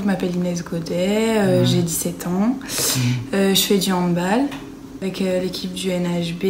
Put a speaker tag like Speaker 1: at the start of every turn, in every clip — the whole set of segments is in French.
Speaker 1: je m'appelle Inès Godet, j'ai 17 ans. Je fais du handball avec l'équipe du NHB.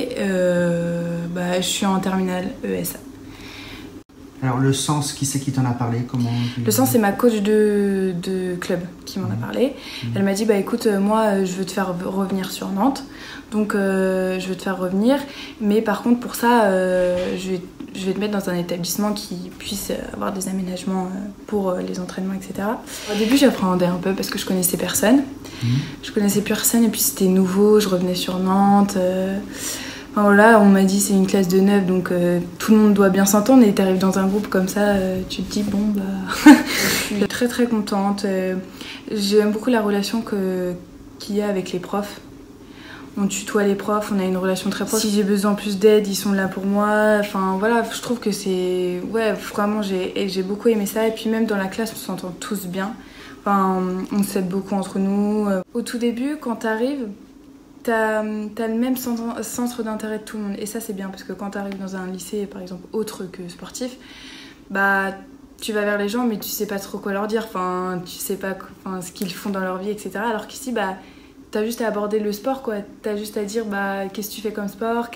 Speaker 1: Je suis en terminale ESA.
Speaker 2: Alors le sens, qui c'est qui t'en a parlé?
Speaker 1: Le sens, c'est ma coach de club qui m'en a parlé. Elle m'a dit, écoute, moi je veux te faire revenir sur Nantes, donc je veux te faire revenir, mais par contre pour ça je vais te mettre dans un établissement qui puisse avoir des aménagements pour les entraînements, etc. Au début j'appréhendais un peu parce que je connaissais personne. Je connaissais personne et puis c'était nouveau, je revenais sur Nantes. Voilà, on m'a dit c'est une classe de 9, donc tout le monde doit bien s'entendre, et t'arrives dans un groupe comme ça, tu te dis je suis très très contente. J'aime beaucoup la relation qu'il y a avec les profs. On tutoie les profs, on a une relation très proche. Si j'ai besoin plus d'aide, ils sont là pour moi. Enfin voilà, je trouve que c'est... Ouais, vraiment, j'ai beaucoup aimé ça. Et puis même dans la classe, on s'entend tous bien. Enfin, on s'aide beaucoup entre nous. Au tout début, quand t'arrives, t'as le même centre d'intérêt de tout le monde. Et ça, c'est bien, parce que quand t'arrives dans un lycée, par exemple, autre que sportif, tu vas vers les gens, mais tu sais pas trop quoi leur dire. Enfin, tu sais pas ce qu'ils font dans leur vie, etc. Alors qu'ici, t'as juste à aborder le sport, quoi. T'as juste à dire qu'est-ce que tu fais comme sport,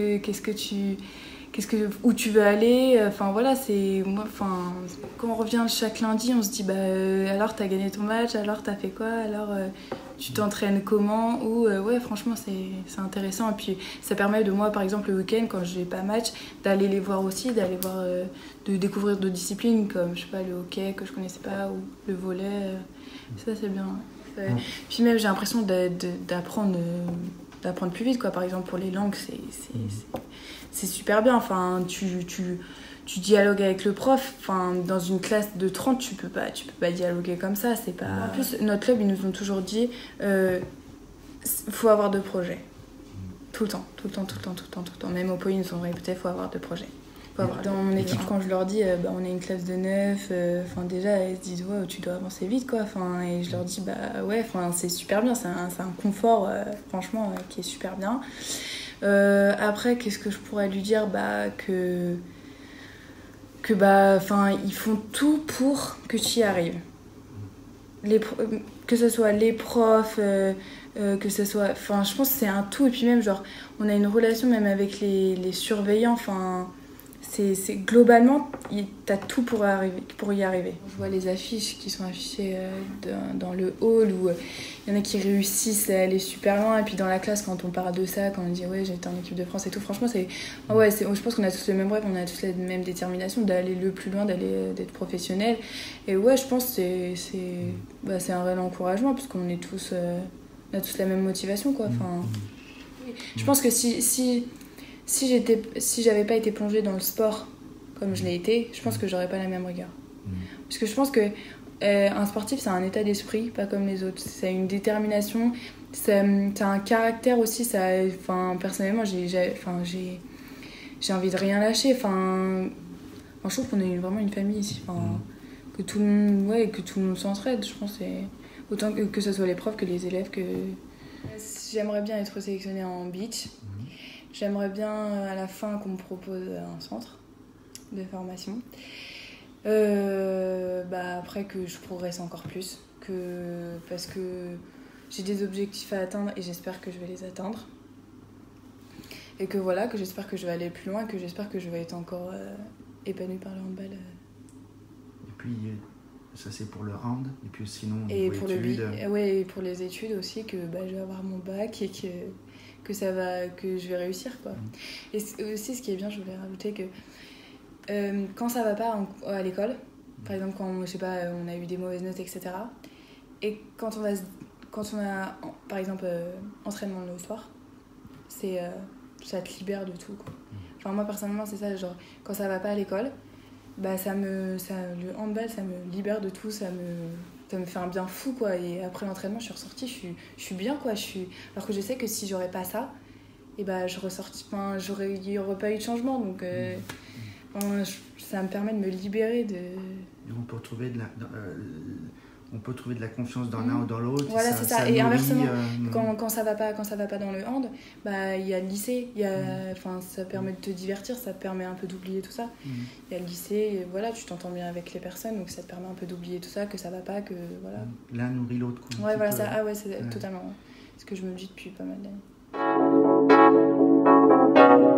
Speaker 1: où tu veux aller. Enfin voilà, quand on revient chaque lundi, on se dit alors t'as gagné ton match, alors t'as fait quoi, alors tu t'entraînes comment, ou ouais, franchement c'est intéressant. Et puis ça permet de moi, par exemple, le week-end, quand j'ai pas match, d'aller les voir aussi, de découvrir d'autres disciplines comme, je sais pas, le hockey que je connaissais pas, ou le volley. Ça c'est bien. Puis même j'ai l'impression d'apprendre plus vite, quoi. Par exemple pour les langues, c'est super bien. Enfin, tu dialogues avec le prof. Enfin, dans une classe de 30, tu peux pas dialoguer comme ça. C'est pas... En plus, notre club, ils nous ont toujours dit faut avoir de projets. Tout le temps. Même au pays, ils nous ont répété faut avoir de projets. Dans mon équipe, quand je leur dis on est une classe de 9, déjà elles se disent ouais, tu dois avancer vite, quoi. Et je leur dis ouais, c'est super bien, c'est un confort franchement qui est super bien. Après, qu'est-ce que je pourrais lui dire? Ils font tout pour que tu y arrives. Que ce soit les profs, que ce soit... je pense que c'est un tout. Et puis même, on a une relation même avec les surveillants. C'est globalement, t'as tout pour y arriver. Je vois les affiches qui sont affichées dans le hall, où il y en a qui réussissent à aller super loin, et puis dans la classe, quand on parle de ça, quand on dit ouais, j'étais en équipe de France et tout, franchement je pense qu'on a tous le même rêve, on a tous la même détermination d'aller le plus loin, d'être professionnel. Et ouais, je pense que c'est un réel encouragement, parce qu'on est tous on a tous la même motivation, quoi. Je pense que si j'avais pas été plongée dans le sport comme je l'ai été, je pense que j'aurais pas la même rigueur. Parce que je pense que un sportif, c'est un état d'esprit, pas comme les autres. C'est une détermination, c'est un caractère aussi. Personnellement, j'ai envie de rien lâcher. Je trouve qu'on est vraiment une famille ici. Que tout le monde s'entraide. Je pense autant que ce soit les profs que les élèves. J'aimerais bien être sélectionnée en beach. J'aimerais bien à la fin qu'on me propose un centre de formation. Après que je progresse encore plus, parce que j'ai des objectifs à atteindre et j'espère que je vais les atteindre. Et que j'espère que je vais aller plus loin, que j'espère que je vais être encore épanouie par le handball.
Speaker 2: Et puis ça c'est pour le hand, et puis sinon
Speaker 1: et pour et pour les études aussi, que je vais avoir mon bac et que je vais réussir, quoi. Et aussi, ce qui est bien, je voulais rajouter que quand ça va pas à l'école, par exemple quand on a eu des mauvaises notes, etc., et quand on a par exemple entraînement le soir, ça te libère de tout, quoi. Moi personnellement, c'est ça, quand ça va pas à l'école, le handball, ça me libère de tout, ça me fait un bien fou, quoi. Et après l'entraînement, je suis ressortie, je suis bien, quoi. Alors que je sais que si j'aurais pas ça, il y aurait pas eu de changement. Donc ça me permet de me libérer de...
Speaker 2: Et on peut retrouver on peut trouver de la confiance dans l'un ou dans l'autre.
Speaker 1: Voilà, c'est ça. Et inversement,
Speaker 2: nourrit,
Speaker 1: quand ça va pas dans le hand, bah il y a le lycée, enfin ça permet de te divertir, ça te permet un peu d'oublier tout ça. Il y a le lycée, et voilà, tu t'entends bien avec les personnes, donc ça te permet un peu d'oublier tout ça, que ça va pas, que voilà.
Speaker 2: L'un nourrit l'autre.
Speaker 1: Ouais, voilà, ça. Ah ouais, c'est totalement ce que je me dis depuis pas mal d'années.